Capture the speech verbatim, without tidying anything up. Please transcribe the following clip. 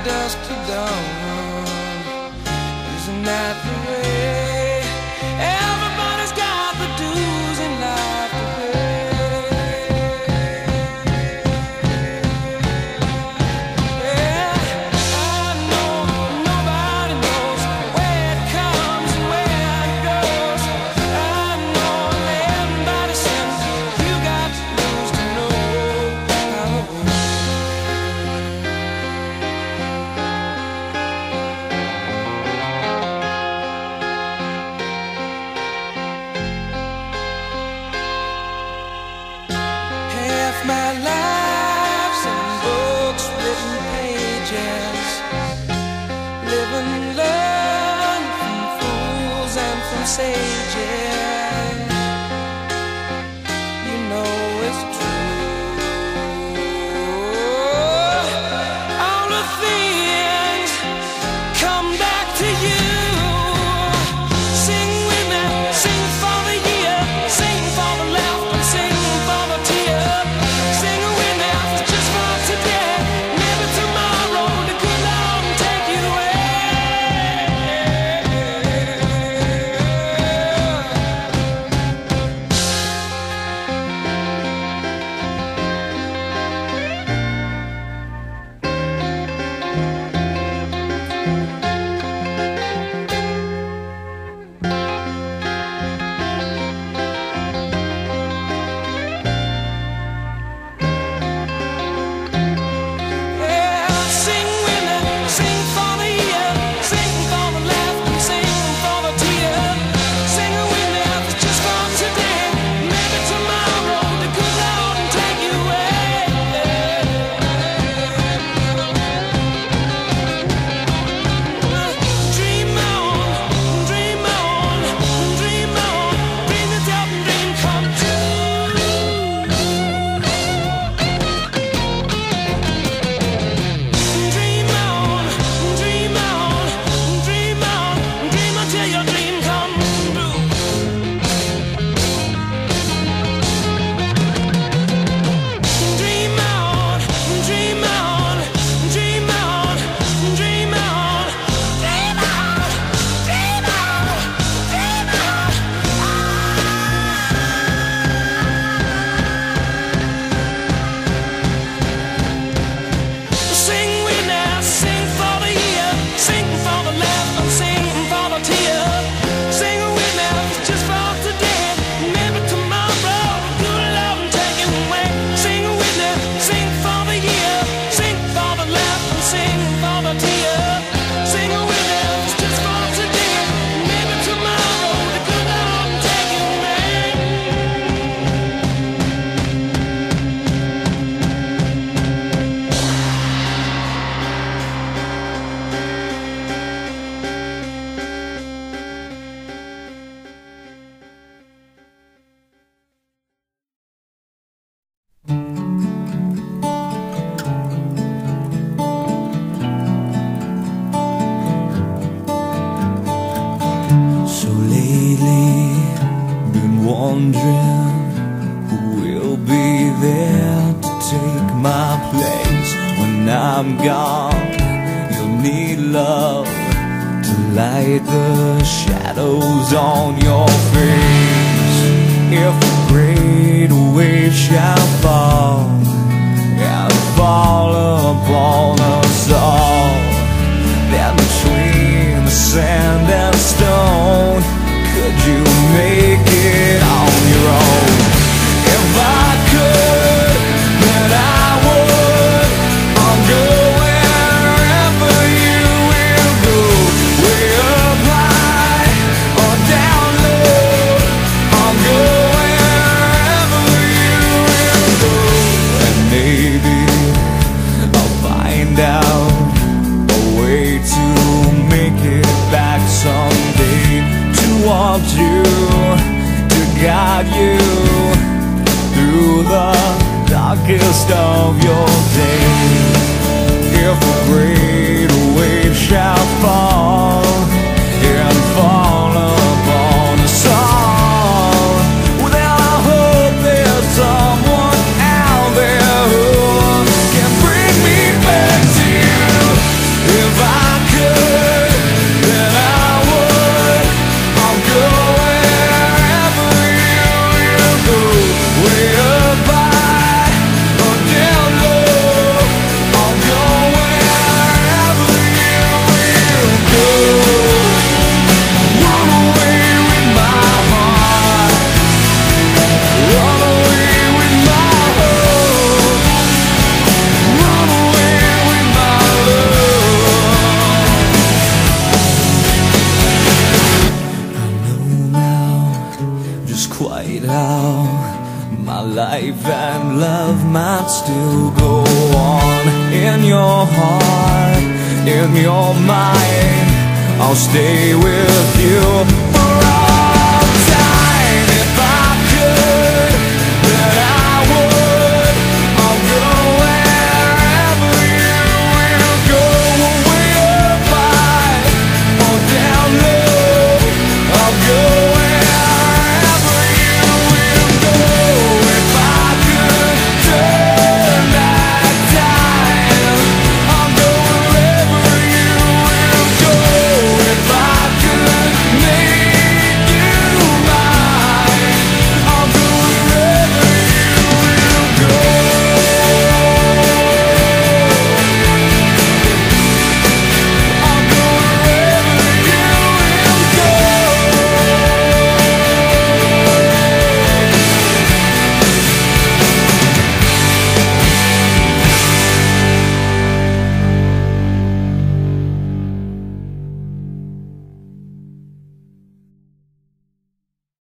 dusk to dawn. Isn't that the way? Everybody's got the dues in life to pay. Yeah, I know nobody knows where it comes and where it goes. I know everybody sings. You got to lose to know how it goes. Half my life's in books, written pages. Live and learn from fools and from sages. You know it's true. All the things come back to you. Sing with me, sing for the year, sing for the laughter, sing for the tear. Sing with me just for today. Maybe tomorrow the good Lord will take you away. Yeah, sing with me, sing for the year, sing for the laughter, sing for the tear. Sing with me just for today. Maybe tomorrow the good Lord will take you away. Dream on, dream on, dream on, dream yourself and dream come true. Dream on, dream on, dream on, dream until your dream comes true. Dream on, dream on, dream on, dream on, dream on, dream on, dream on. Sing with me, sing for the year, sing for the laughter, sing for the tear. Sing with me just for today. Maybe tomorrow good Lord will take you away. Sing with me, sing for the year, sing for the laughter, sing for the tear. Sing with me just for today. Maybe tomorrow the good Lord will take you away. So lately, been wondering who will be there to take my place when I'm gone. You'll need love to light the shadows on your face. If a great wave shall fall and fall upon us all, then between the sand and stone, could you make it on your own? If I could, then I would. I'll go wherever you will go, way up high or down low. I'll go wherever you will go, and maybe I'll find out a way to make it back someday, to want you, to guide you through the darkest of your days. If a great wave shall fall and fall upon us all, then I hope there's someone out there who can bring me back to you. still go on. In your heart, in your mind, I'll stay with you.